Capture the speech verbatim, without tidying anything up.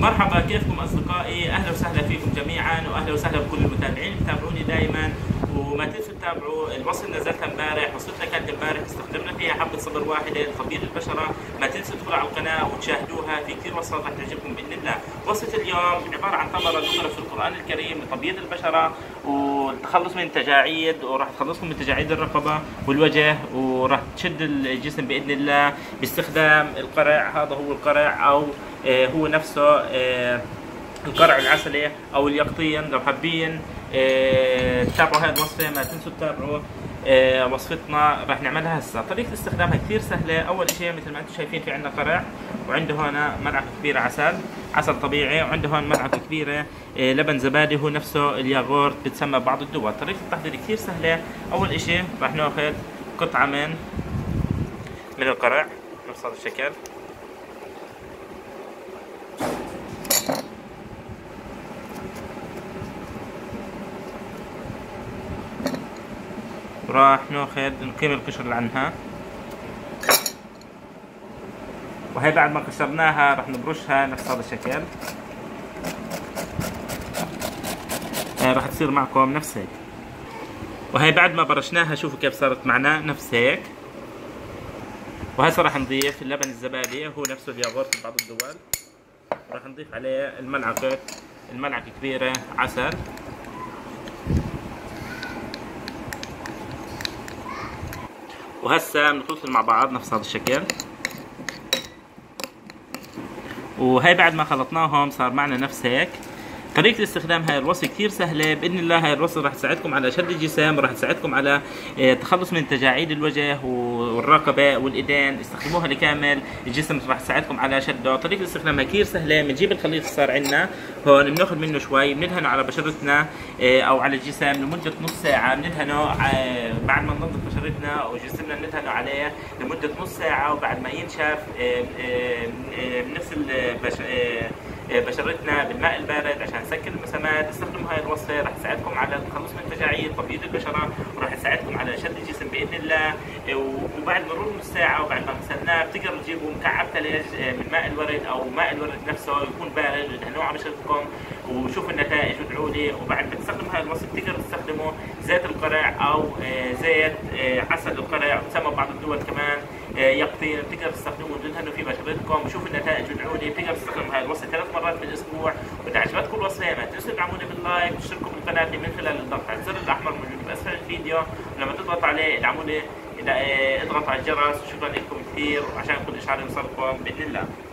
مرحبا، كيفكم أصدقائي؟ أهلا وسهلا فيكم جميعا، وأهلا وسهلا بكل المتابعين اللي بتابعوني دائما. وما تنسوا تتابعوا الوصفة اللي نزلتها امبارح. وصفتنا كانت امبارح استخدمنا فيها حبة صبر واحدة لتبييض البشرة. ما تنسوا تدخلوا على القناة وتشاهدوها، في كثير وصفات رح تعجبكم بإذن الله. وصفة اليوم عبارة عن ثمرة ذكرت في القرآن الكريم لتبييض البشرة والتخلص من التجاعيد، وراح تخلصكم من تجاعيد الرقبة والوجه، وراح تشد الجسم بإذن الله باستخدام القرع. هذا هو القرع، أو آه هو نفسه آه القرع العسلي او اليقطين لو حابين آه تتابعوا هاي الوصفه. ما تنسوا تتابعوا آه وصفتنا راح نعملها هسه. طريقه استخدامها كثير سهله. اول شيء مثل ما انتم شايفين في عندنا قرع، وعنده هون ملعقه كبيره عسل عسل طبيعي، وعنده هون ملعقه كبيره آه لبن زبادي، هو نفسه الياغورت بتسمى ببعض الدول. طريقه التحضير كثير سهله. اول شيء راح ناخذ قطعه من من القرع نفس هذا الشكل، وراح ناخذ نقيم القشر اللي عنها، وهي بعد ما قشرناها راح نبرشها نفس هذا الشكل. هي راح تصير معكم نفس هيك. وهي بعد ما برشناها شوفوا كيف صارت معنا نفس هيك. وهسه راح نضيف اللبن الزبادي، هو نفسه الياغورت في بعض الدول. راح نضيف عليه الملعقة الملعقة كبيرة عسل، وهسه بنخلطهم مع بعض نفس هذا الشكل. وهي بعد ما خلطناهم صار معنا نفس هيك. طريقة استخدام هاي الوصفة كثير سهلة بإذن الله. هاي الوصفة راح تساعدكم على شد الجسم، وراح تساعدكم على التخلص من تجاعيد الوجه والرقبة والإيدين. استخدموها لكامل الجسم، راح تساعدكم على شده. طريقة استخدامها كثير سهلة. بنجيب الخليط اللي صار عندنا هون، بناخذ منه شوي، بندهنه على بشرتنا أو على الجسم لمدة نص ساعة. بندهنه بعد ما ننظف بشرتنا وجسمنا بندهنه عليه لمدة نص ساعة، وبعد ما ينشف بنغسل بشرتنا بالماء البارد عشان نسكر المسامات. استخدموا هاي الوصفه، راح تساعدكم على التخلص من التجاعيد، تبييض البشره، وراح تساعدكم على شد الجسم باذن الله. وبعد مرور نص ساعه وبعد ما غسلناه بتقدروا تجيبوا مكعب ثلج من ماء الورد او ماء الورد نفسه يكون بارد، وتدهنوه على بشرتكم وشوفوا النتائج وادعوا لي. وبعد ما تستخدموا هاي الوصفه بتقدروا تستخدموا زيت القرع او زيت عسل القرع، بتسمى بعض الدول كمان يقطين. بتقدروا تستخدموه وتدهنوا في بشرتكم وشوفوا النتائج وادعوا لي. بتقدروا تستخدموا هاي الوصفه ثلاث مرات في الاسبوع. واذا عجبتكم الوصفه ما تنسوا تدعموني باللايك وتشتركوا بالقناه من خلال الضغط على الزر الاحمر موجود باسفل الفيديو، ولما تضغط عليه ادعموني. اذا اضغطوا على الجرس. شكرا لكم كثير، وعشان كل اشعار يوصلكم باذن الله.